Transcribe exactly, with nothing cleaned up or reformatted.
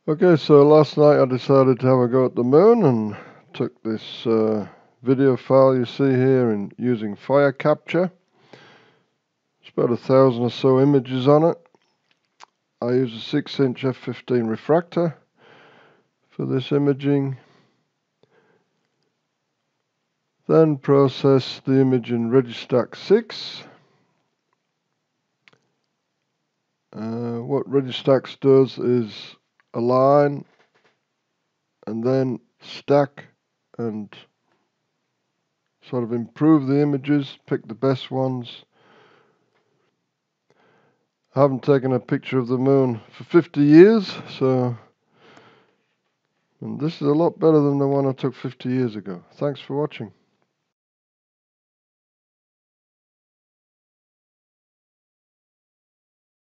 Okay, so last night I decided to have a go at the moon and took this uh, video file you see here in using FireCapture. It's about a thousand or so images on it. I use a six inch f fifteen refractor for this imaging. Then process the image in Registack six. Uh, what Registack does is align and then stack and sort of improve the images, pick the best ones. I haven't taken a picture of the moon for fifty years, so and this is a lot better than the one I took fifty years ago. Thanks for watching.